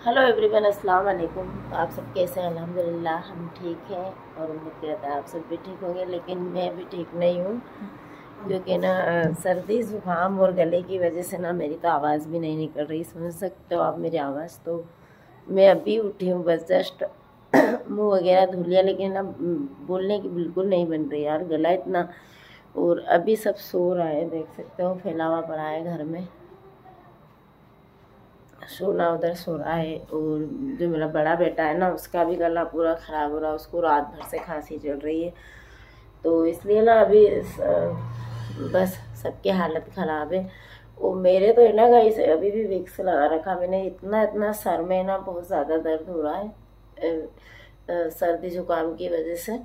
Hello everyone, अस्सलाम वालेकुम। आप सब कैसे हैं? अल्हम्दुलिल्लाह हम ठीक हैं और उम्मीद करता है आप सब भी ठीक होंगे। लेकिन मैं भी ठीक नहीं हूँ क्योंकि ना सर्दी ज़ुकाम और गले की वजह से ना मेरी तो आवाज़ भी नहीं निकल रही। सुन सकते हो आप मेरी आवाज़? तो मैं अभी उठी हूँ, बस जस्ट मुँह वगैरह धुल लिया, लेकिन ना बोलने की बिल्कुल नहीं बन रही यार, गला इतना। और अभी सब सो रहा है, देख सकते हो फैलावा पड़ा है घर में, सोना उधर सो रहा है। और जो मेरा बड़ा बेटा है ना, उसका भी गला पूरा ख़राब हो रहा है, उसको रात भर से खांसी चल रही है। तो इसलिए ना अभी बस सबकी हालत ख़राब है। और मेरे तो है ना गाइस, अभी भी विक्स लगा रखा मैंने। इतना सर में ना बहुत ज़्यादा दर्द हो रहा है सर्दी ज़ुकाम की वजह से।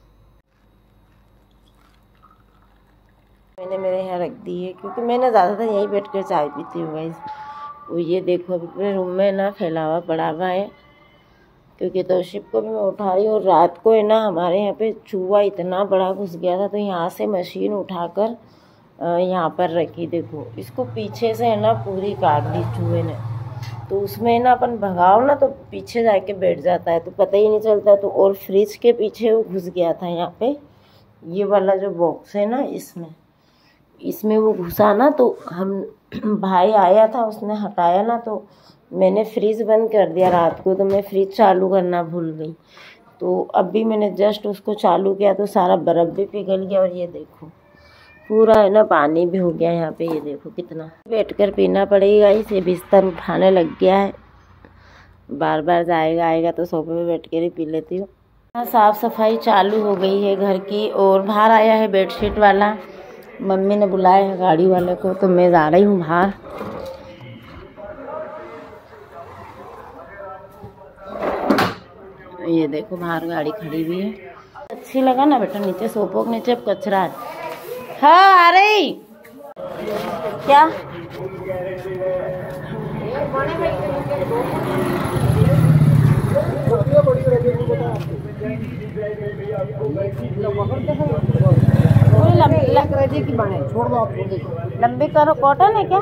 मैंने मेरे यहाँ रख दी है क्योंकि मैंने ज़्यादातर यहीं बैठ कर चाय पीती हूँ गाइस। वो ये देखो अभी पूरे रूम में ना फैलावा पड़ा हुआ है क्योंकि तोशिब को भी मैं उठा रही हूँ। और रात को है ना हमारे यहाँ पे चूहा इतना बड़ा घुस गया था, तो यहाँ से मशीन उठाकर यहाँ पर रखी। देखो इसको पीछे से है ना पूरी काट दी चूहे ने। तो उसमें ना अपन भगाओ ना तो पीछे जाके बैठ जाता है, तो पता ही नहीं चलता। तो और फ्रिज के पीछे वो घुस गया था यहाँ पे, ये वाला जो बॉक्स है ना इसमें वो घुसा ना। तो हम भाई आया था, उसने हटाया ना, तो मैंने फ्रिज बंद कर दिया रात को। तो मैं फ्रिज चालू करना भूल गई, तो अभी मैंने जस्ट उसको चालू किया तो सारा बर्फ़ भी पिघल गया। और ये देखो पूरा है ना पानी भी हो गया यहाँ पे, ये देखो कितना। बैठ कर पीना पड़ेगा, इसे बिस्तर उठाने लग गया है, बार बार जाएगा आएगा तो सोफे पे बैठ कर ही पी लेती हूँ। साफ़ सफाई चालू हो गई है घर की, और बाहर आया है बेडशीट वाला। मम्मी ने बुलाया है गाड़ी वाले को, तो मैं जा रही हूँ बाहर। ये देखो बाहर गाड़ी खड़ी हुई है। अच्छी लगा ना बेटा? नीचे सोफों के नीचे कचरा है। हाँ आ रही क्या? लंबी करो। कॉटन है क्या?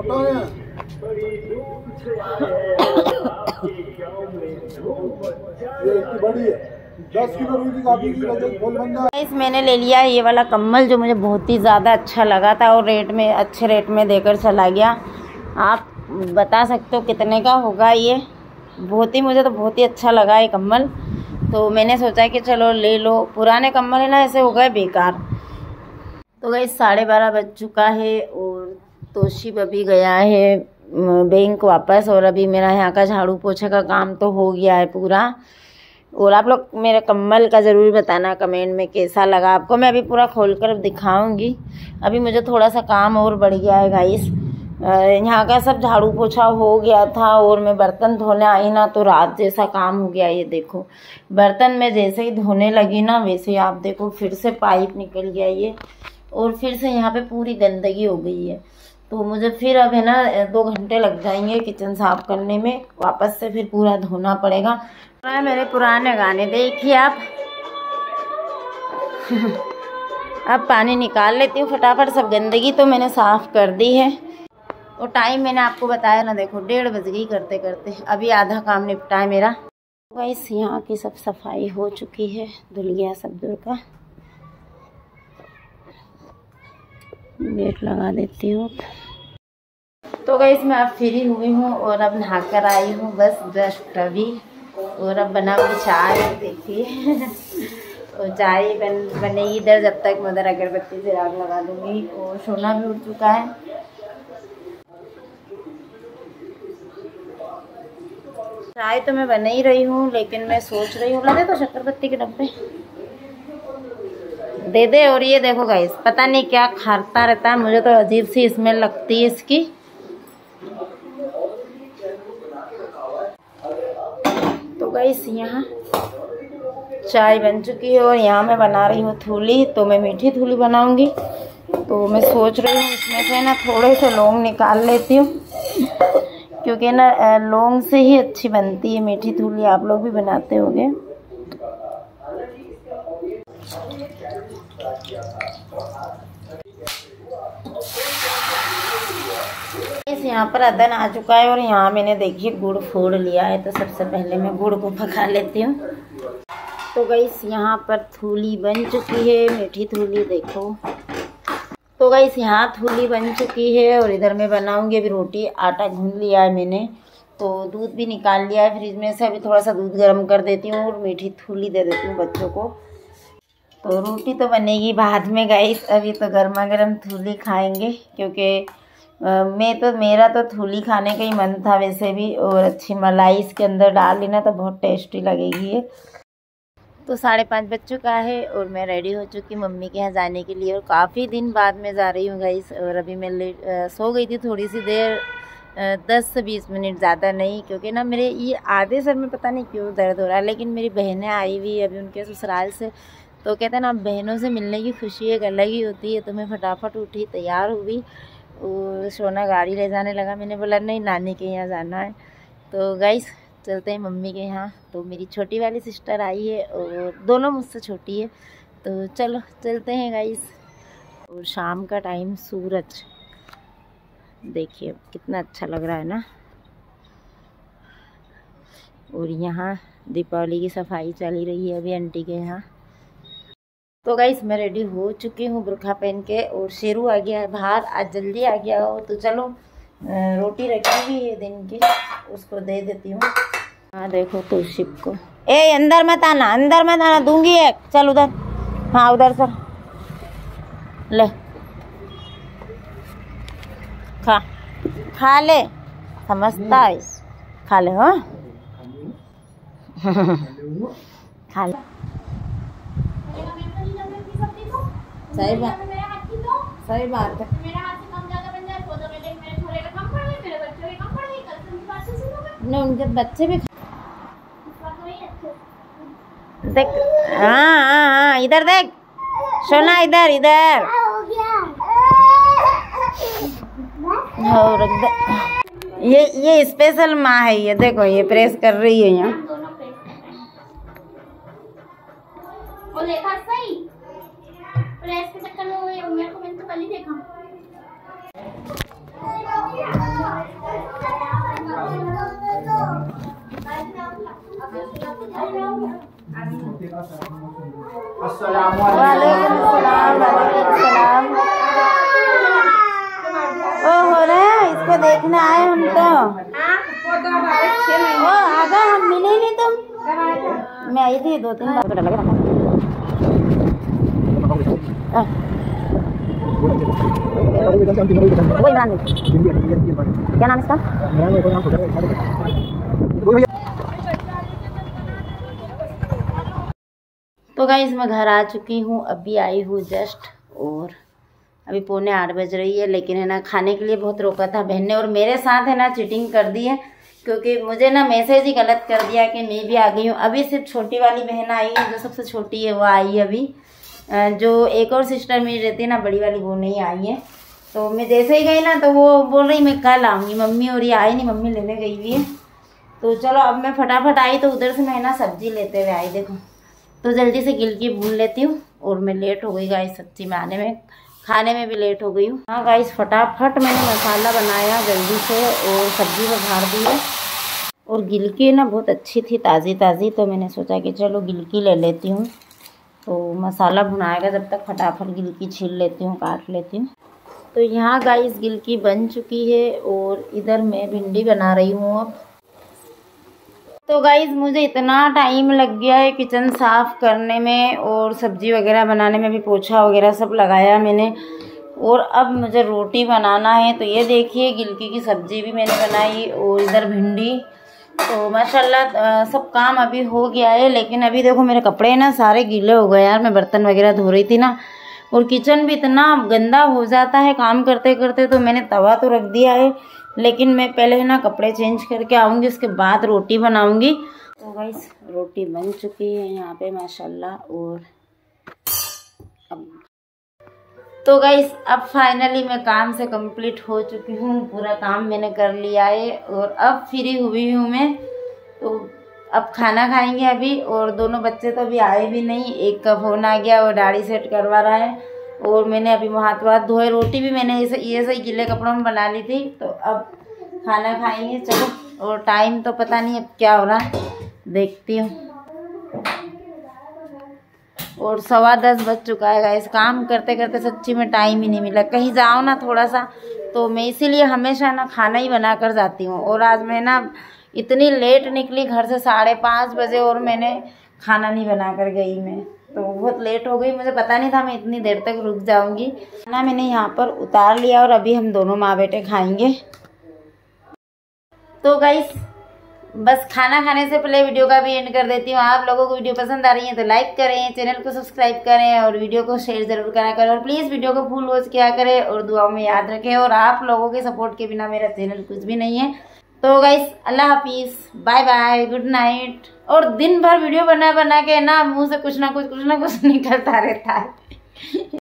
मैंने ले लिया ये वाला कम्बल, जो मुझे बहुत ही ज़्यादा अच्छा लगा था और अच्छे रेट में देकर चला गया। आप बता सकते हो कितने का होगा ये? मुझे तो बहुत ही अच्छा लगा ये कम्बल। तो मैंने सोचा कि चलो ले लो। पुराने कम्बल है ना, ऐसे हो गए बेकार। तो गाइस 12:30 बज चुका है और तोशिब अभी गया है बैंक वापस। और अभी मेरा यहाँ का झाड़ू पोछे का काम तो हो गया है पूरा। और आप लोग मेरे कम्बल का ज़रूर बताना कमेंट में कैसा लगा आपको। मैं अभी पूरा खोलकर दिखाऊंगी। अभी मुझे थोड़ा सा काम और बढ़ गया है गाइस। यहाँ का सब झाड़ू पोछा हो गया था और मैं बर्तन धोने आई ना, तो रात जैसा काम हो गया। ये देखो बर्तन में जैसे ही धोने लगी ना, वैसे ही आप देखो फिर से पाइप निकल गया ये, और फिर से यहाँ पे पूरी गंदगी हो गई है। तो मुझे फिर अब है ना 2 घंटे लग जाएंगे किचन साफ करने में। वापस से फिर पूरा धोना पड़ेगा। मेरे पुराने गाने देखिए आप। अब पानी निकाल लेती हूँ फटाफट। सब गंदगी तो मैंने साफ कर दी है। और टाइम मैंने आपको बताया ना, देखो 1:30 बज गई करते करते। अभी आधा काम निपटा है मेरा। गाइस यहाँ की सब सफाई हो चुकी है, धुल गया सब दूर का। गेट लगा देती हूँ। तो गाइस मैं अब फ्री हुई हूँ और अब नहाकर आई हूँ बस जस्ट अभी। और अब बनाऊंगी चाय, देखिए। और चाय बनेगी इधर, जब तक मैं उधर अगरबत्ती से आग लगा दूंगी। और सोना भी उठ चुका है। चाय तो मैं बना ही रही हूँ, लेकिन मैं सोच रही हूँ ला दे तो शक्करपत्ती के डब्बे दे दे। और ये देखो गाइस, पता नहीं क्या खाता रहता है, मुझे तो अजीब सी स्मेल लगती है इसकी। तो गाइस यहाँ चाय बन चुकी है और यहाँ मैं बना रही हूँ थूली। तो मैं मीठी थूली बनाऊंगी। तो मैं सोच रही हूँ इसमें से ना थोड़े से लौंग निकाल लेती हूँ, क्योंकि ना लौंग से ही अच्छी बनती है मीठी थूली। आप लोग भी बनाते होंगे। यहाँ पर अदन आ चुका है और यहाँ मैंने देखिए गुड़ फोड़ लिया है। तो सबसे पहले मैं गुड़ को पका लेती हूँ। तो गाइस यहाँ पर थूली बन चुकी है, मीठी थूली देखो। तो गाइस यहाँ थूली बन चुकी है और इधर मैं बनाऊँगी अभी रोटी। आटा गूंद लिया है मैंने, तो दूध भी निकाल लिया है फ्रिज में से। अभी थोड़ा सा दूध गर्म कर देती हूँ और मीठी थूली दे देती हूँ बच्चों को। तो रोटी तो बनेगी बाद में गाइस, अभी तो गर्मा गर्म थूली खाएंगे। क्योंकि मेरा तो थूली खाने का ही मन था वैसे भी। और अच्छी मलाई इसके अंदर डाल ली ना तो बहुत टेस्टी लगेगी ये। तो 5:30 बज चुका है और मैं रेडी हो चुकी मम्मी के यहाँ जाने के लिए। और काफ़ी दिन बाद में जा रही हूँ गाइस। और अभी मैं सो गई थी थोड़ी सी देर, 10 से 20 मिनट, ज़्यादा नहीं। क्योंकि ना मेरे ये आधे सर में पता नहीं क्यों दर्द हो रहा है। लेकिन मेरी बहनें आई हुई अभी उनके ससुराल से, तो कहते हैं ना बहनों से मिलने की खुशी एक अलग ही होती है। तो मैं फटाफट उठी, तैयार हुई और सोना गाड़ी ले जाने लगा। मैंने बोला नहीं, नानी के यहाँ जाना है। तो गाइस चलते हैं मम्मी के यहाँ। तो मेरी छोटी वाली सिस्टर आई है और दोनों मुझसे छोटी है। तो चलो चलते हैं गाइस। और शाम का टाइम, सूरज देखिए कितना अच्छा लग रहा है ना। और यहाँ दीपावली की सफाई चली रही है अभी आंटी के यहाँ। तो गाइस मैं रेडी हो चुकी हूँ बुर्खा पहन के। और शेरू आ गया है बाहर, आज जल्दी आ गया हो। तो चलो रोटी रखी हुई है दिन की, उसको दे देती हूँ। हाँ देखो तो शिप को, ए अंदर मत आना, अंदर मत आना, दूंगी एक। चल उधर, हाँ उधर सर, ले खा ले, समझता है, खा ले। हाँ खा ले, सही बात, सही बात है। नहीं उनके बच्चे भी देख। हाँ हाँ हाँ, इधर देख सोना, इधर इधर हो रख दे। ये स्पेशल माँ है, ये देखो ये प्रेस कर रही है यहाँ। वो देखा सही प्रेस के चक्कर में मेरे को, मैंने तो कल ही देखा। ओ हो रहा है, इसको देखना आए हम तो। ओ आगा हम मिले नहीं तुम, मैं आई थी 2-3 बार। वो इमरान, क्या नाम इसका? तो गाइस मैं घर आ चुकी हूँ, अभी आई हूँ जस्ट। और अभी 7:45 बज रही है। लेकिन है ना खाने के लिए बहुत रोका था बहन ने, और मेरे साथ है ना चीटिंग कर दी है। क्योंकि मुझे ना मैसेज ही गलत कर दिया कि मैं भी आ गई हूँ। अभी सिर्फ छोटी वाली बहन आई है, जो सबसे छोटी है वो आई है अभी। जो एक और सिस्टर मेरी रहती है ना बड़ी वाली, वो नहीं आई है। तो मैं जैसे ही गई ना तो वो बोल रही मैं कल आऊँगी मम्मी, और ये आई नहीं, मम्मी लेने गई हुई है। तो चलो अब मैं फटाफट आई, तो उधर से मैं ना सब्जी लेते हुए आई देखो। तो जल्दी से गिलकी भून लेती हूँ। और मैं लेट हो गई गाइस सब्जी में आने में, खाने में भी लेट हो गई हूँ। हाँ गाइस फटाफट मैंने मसाला बनाया जल्दी से और सब्जी बघार दी है। और गिलकी ना बहुत अच्छी थी, ताज़ी ताज़ी। तो मैंने सोचा कि चलो गिलकी ले लेती हूँ। तो मसाला भुनाएगा जब तक फटाफट गिलकी छील लेती हूँ, काट लेती हूँ। तो यहाँ गाइस गिलकी बन चुकी है और इधर मैं भिंडी बना रही हूँ अब। तो गाइस मुझे इतना टाइम लग गया है किचन साफ़ करने में और सब्जी वगैरह बनाने में, भी पोछा वगैरह सब लगाया मैंने। और अब मुझे रोटी बनाना है। तो ये देखिए गिलकी की सब्जी भी मैंने बनाई और इधर भिंडी। तो माशाल्लाह सब काम अभी हो गया है। लेकिन अभी देखो मेरे कपड़े ना सारे गीले हो गए यार, मैं बर्तन वगैरह धो रही थी ना। और किचन भी इतना गंदा हो जाता है काम करते करते। तो मैंने तवा तो रख दिया है, लेकिन मैं पहले है ना कपड़े चेंज करके आऊँगी, उसके बाद रोटी बनाऊँगी। तो गाइस रोटी बन चुकी है यहाँ पे माशाल्लाह। और अब तो गाइस अब फाइनली मैं काम से कंप्लीट हो चुकी हूँ, पूरा काम मैंने कर लिया है। और अब फ्री हुई हूँ मैं। तो अब खाना खाएंगे अभी। और दोनों बच्चे तो अभी आए भी नहीं, एक का फ़ोन आ गया और दाढ़ी सेट करवा रहा है। और मैंने अभी हाथ धोए, रोटी भी मैंने ये सही गीले कपड़ों में बना ली थी। तो अब खाना खाएंगे। चलो, और टाइम तो पता नहीं अब क्या हो रहा है, देखती हूँ। और 10:15 बज चुका है गाइस। काम करते करते सच्ची में टाइम ही नहीं मिला। कहीं जाओ ना थोड़ा सा, तो मैं इसीलिए हमेशा ना खाना ही बना कर जाती हूँ। और आज मैं ना इतनी लेट निकली घर से 5:30 बजे, और मैंने खाना नहीं बना कर गई। मैं तो बहुत लेट हो गई, मुझे पता नहीं था मैं इतनी देर तक रुक जाऊंगी। खाना मैंने यहाँ पर उतार लिया और अभी हम दोनों माँ बेटे खाएंगे। तो गाइस बस खाना खाने से पहले वीडियो का भी एंड कर देती हूँ। आप लोगों को वीडियो पसंद आ रही है तो लाइक करें, चैनल को सब्सक्राइब करें और वीडियो को शेयर जरूर करा करें। और प्लीज़ वीडियो को फुल वॉच किया करें और दुआओं में याद रखें। और आप लोगों के सपोर्ट के बिना मेरा चैनल कुछ भी नहीं है। तो गाइस अल्लाह हाफिज़, बाय बाय, गुड नाइट। और दिन भर वीडियो बना बना के ना मुँह से कुछ ना कुछ निकलता रहता है।